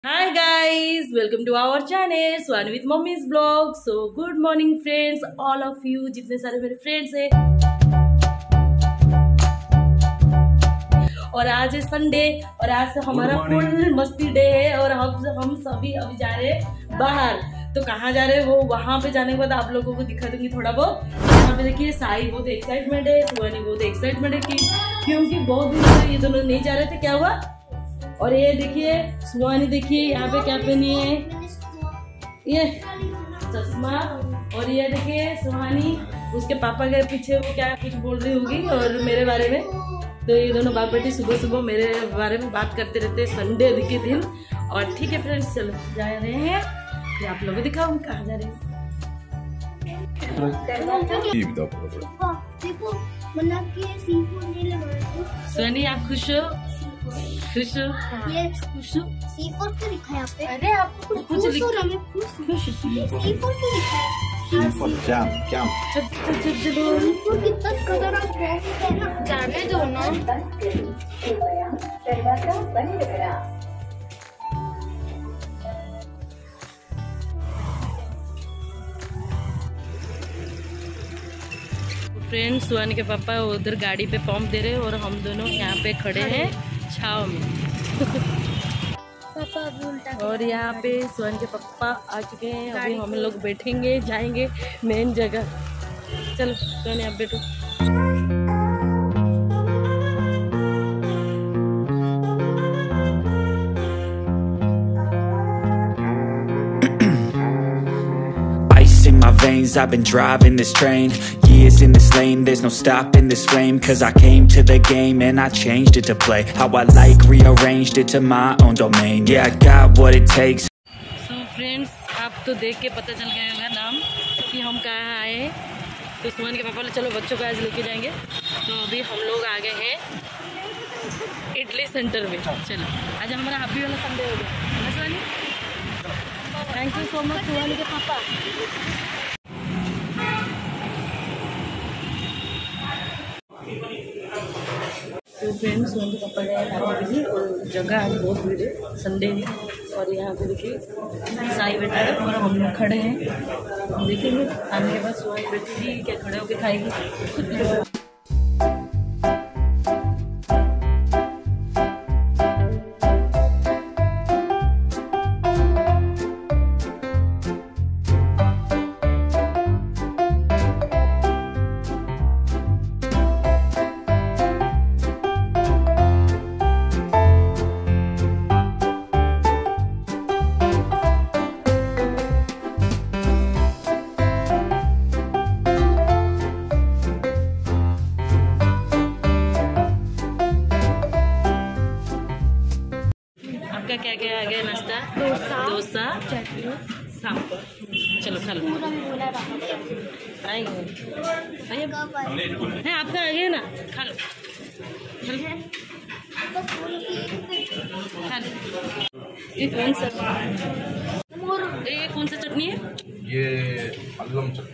Hi guys, welcome to our channel Swani with Mommy's Vlog. So good morning friends, all of you जितने सारे मेरे friends हैं। और आज है संडे और आज से हमारा फुल मस्ती डे है और हम सभी अभी जा रहे हैं बाहर। तो कहाँ जा रहे हैं वो वहाँ पे जाने के बाद आप लोगों को दिखा दूंगी थोड़ा बहुत। यहाँ पे देखिए साई बहुत एक्साइटमेंट है, सुहानी बहुत एक्साइटमेंट है क्योंकि बहुत दिन से ये दोनों नहीं जा रहे थे। क्या हुआ? और ये देखिए सुहानी, देखिए यहाँ पे क्या पहनी है, ये चश्मा। और ये देखिए सुहानी उसके पापा के पीछे वो क्या कुछ बोल रही होगी और मेरे बारे में। तो ये दोनों बाप बेटी सुबह सुबह मेरे बारे में बात करते रहते हैं संडे के दिन। और ठीक है फ्रेंड्स, चलो जा रहे हैं, फिर आप लोगों को दिखाऊं कहाँ जा रहे हैं। सुहानी आप खुश हो? खुश हो? ये खुश हो? C4 क्यों लिखा है यहाँ पे? अरे आपको कुछ लिखा है? C4 क्यों लिखा है? C4 क्या? C4 कितना खतरनाक है ना, जाने दो ना। फ्रेंड्स सुहानी के पापा उधर गाड़ी पे पंप दे रहे हैं और हम दोनों यहाँ पे खड़े हैं छाव में। पापा अभी उल्टा। और यहाँ पे सुहानी के पापा आ चुके हैं, अभी हम लोग बैठेंगे, जाएंगे मेन जगह। चलो सुहानी आप बैठो। In my veins, I've been driving this train. Years in this lane, there's no stopping this flame. Cause I came to the game and I changed it to play how I like, rearranged it to my own domain. Yeah, I got what it takes. So friends, आप तो देख के पता चल गया होगा नाम कि हम कहाँ आए हैं। तो सुहानी के पापा चलो बच्चों को आज लेके जाएंगे। तो अभी हम लोग आ गए हैं इडली सेंटर में। चलो आज हमारा हैप्पी वाला संडे हो गया ना Suhani. Thank you so much Suhani के पापा। तो फ्रेंड्स सुहानी के पापा गए यहाँ पे और जगह आज बहुत भीड़ है, संडे है। और यहाँ पे देखिए साई बैठा है और हम लोग खड़े हैं। देखेंगे आने के बाद सुहानी बैठेगी क्या खड़े होके खाएगी। आपका क्या क्या आ गया नाश्ता? डोसा चटनी सांभर। चलो खा लो। है आपका आ गया ना, खा लो खा लो। ये कौन सा चटनी है? ये अल्लम चटनी,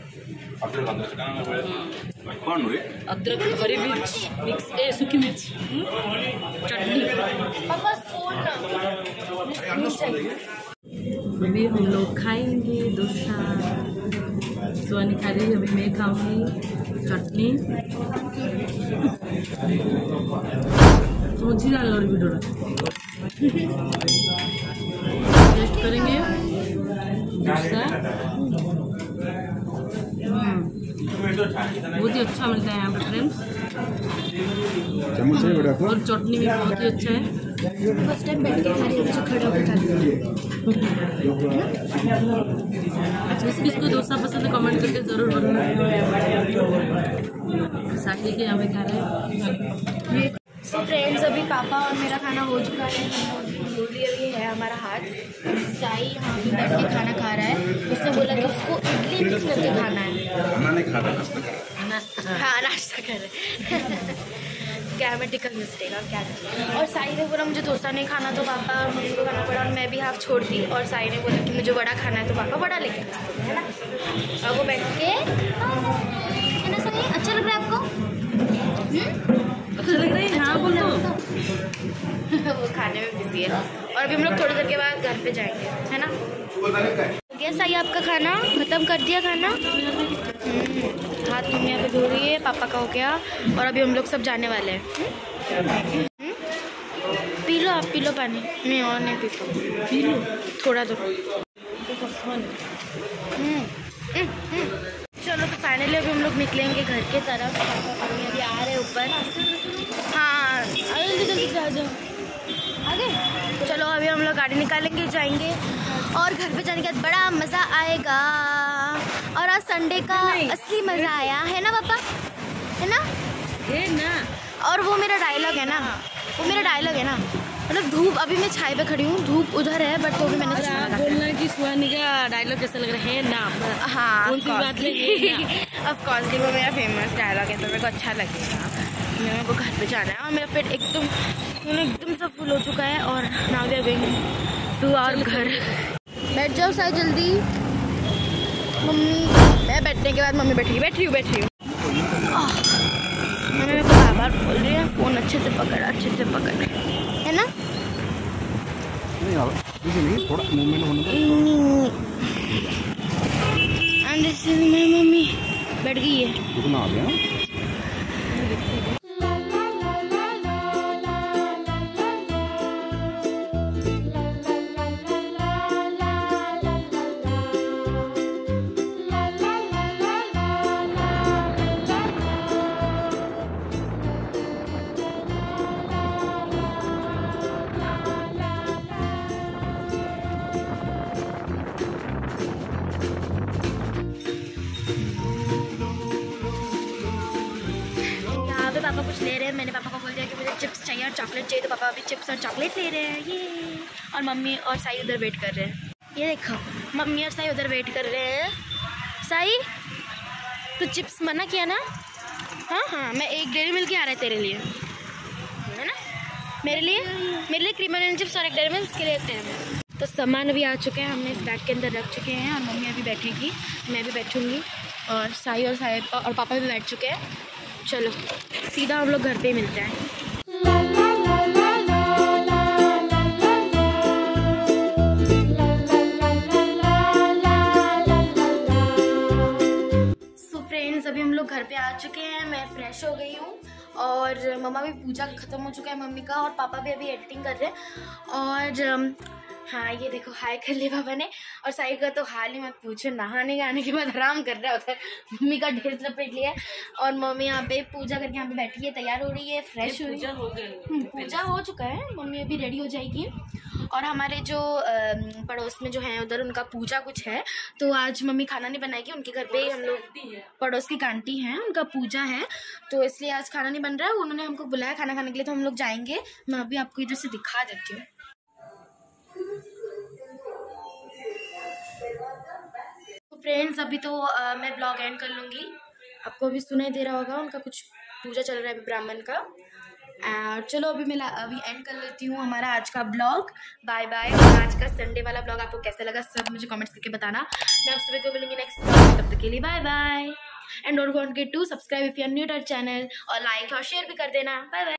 अदरक हरी मिर्च मिक्स, सूखी मिर्च चटनी। अभी हम लोग खाएंगे डोसा। सुहानी खा रही है, अभी मैं खाऊंगी चटनी। सोची डाल और भी डोरा टेस्ट करेंगे डोसा। बहुत ही अच्छा मिलता है यहाँ पे फ्रेंड्स, और चटनी भी बहुत ही अच्छा है। फर्स्ट टाइम बैठ के खा रही हूँ, खड़े होकर खा रही हूँ। अच्छा किसको डोसा पसंद है कमेंट करके जरूर बताना। साथी के यहाँ पे खा रहे हैं। सो फ्रेंड्स अभी पापा और मेरा खाना हो चुका है। अभी है हमारा हाथ। साई यहाँ पे बैठ के खाना खा रहा है। उसने बोला कि उसको इडली मिक्स करके खाना है। नाश्ता कर रहे ग्रामेटिकल मिस्टेक और क्या करें। और साई ने बोला मुझे डोसा नहीं खाना तो पापा और मम्मी को खाना पड़ा और मैं भी हाफ छोड़ दी। और साई ने बोला कि मुझे बड़ा खाना है तो पापा बड़ा लेके है ना। और वो बैठ के अच्छा लग रहा है आपको? अच्छा लग रहा है? हाँ बोल दो। वो खाने में बिजी है। और अभी हम लोग थोड़ी देर के बाद घर पे जाएंगे, है ना। कैसा ही आपका खाना खत्म कर दिया खाना? हाथ मम्मी यहाँ पे धो रही है, पापा का हो गया और अभी हम लोग सब जाने वाले हैं। पी लो, आप पी लो पानी, मैं और नहीं पीता, पी लो थोड़ा तो। चलो तो फाइनली अभी हम लोग निकलेंगे घर के तरफ। अभी अभी आ रहे ऊपर। हाँ जल्दी जल्दी से आ जाओ आगे। चलो अभी हम लोग गाड़ी निकालेंगे, जाएंगे और घर पे जाने के बाद बड़ा मज़ा आएगा। और आज संडे का असली मज़ा आया है ना पापा, है ना? है ना। और वो मेरा डायलॉग है ना, वो मेरा डायलॉग है ना। मतलब धूप, अभी मैं छाई पे खड़ी हूँ, धूप उधर है बट तो भी मैंने बोलना कि सुहानी का डायलॉग कैसा लग रहा है ना? हाँ कौन सी बात है? ऑफ कोर्स वो मेरा फेमस डायलॉग है तो मेरे को अच्छा लगेगा। मेरे को घर पे जाना है और मेरा पेट एकदम सब फुल हो चुका है। और now we are going to our घर। बैठ जाओ साई जल्दी। मम्मी, मैं बैठने के बाद मम्मी बैठ रही हूँ। मेरे को बार बोल रही है फ़ोन अच्छे से पकड़, है ना? नहीं थोड़ा मूवमेंट होने मेरी मम्मी बैठ गई है। कितना आ गया? पापा कुछ ले रहे हैं। मैंने पापा को बोल दिया कि मुझे चिप्स चाहिए और चॉकलेट चाहिए, तो पापा अभी चिप्स और चॉकलेट ले रहे हैं ये। और मम्मी और साई उधर वेट कर रहे हैं। ये देखो मम्मी और साई उधर वेट कर रहे हैं। साई तो चिप्स मना किया ना? हाँ मैं एक डेयरी मिल्क आ रहा है तेरे लिए, है ना? मेरे लिए क्रीम एंड चिप्स और एक डेयरी मिल्क, के लिए एक डेयरी मिल्क। तो सामान अभी आ चुके हैं, हमने इस बैग के अंदर रख चुके हैं और मम्मी अभी बैठेगी, मैं भी बैठूँगी और साई और पापा भी बैठ चुके हैं। चलो सीधा हम लोग घर पे ही मिलते हैं। सो फ्रेंड्स अभी हम लोग घर पे आ चुके हैं। मैं फ्रेश हो गई हूँ और मम्मा भी पूजा खत्म हो चुका है मम्मी का, और पापा भी अभी एडिटिंग कर रहे हैं। और हाँ ये देखो हाय कर लिया पापा ने। और साई का तो हाल ही मत पूछो, नहाने के आने के बाद आराम कर रहा होता है। मम्मी का ड्रेस लपेट लिया है और मम्मी यहाँ पे पूजा करके यहाँ पे बैठी है, तैयार हो रही है, फ्रेश हो रही है। पूजा हो चुका है, मम्मी अभी रेडी हो जाएगी। और हमारे जो पड़ोस में जो है उधर उनका पूजा कुछ है, तो आज मम्मी खाना नहीं बनाएगी। उनके घर पे हम लोग पड़ोस की आंटी हैं, उनका पूजा है, तो इसलिए आज खाना नहीं बन रहा है। उन्होंने हमको बुलाया खाना खाने के लिए, तो हम लोग जाएंगे। मैं अभी आपको इधर से दिखा देती हूँ। फ्रेंड्स अभी तो मैं ब्लॉग एंड कर लूँगी। आपको अभी सुनाई दे रहा होगा, उनका कुछ पूजा चल रहा है ब्राह्मण का। चलो अभी मैं अभी एंड कर लेती हूँ हमारा आज का ब्लॉग। Bye bye. और आज का संडे वाला ब्लॉग आपको कैसा लगा सब मुझे कमेंट्स करके बताना। मैं आप सभी को मिलूंगी नेक्स्ट ब्लॉग, तब तक के लिए bye bye. And don't forget to subscribe if you are new to our channel, और लाइक और शेयर भी कर देना। Bye bye.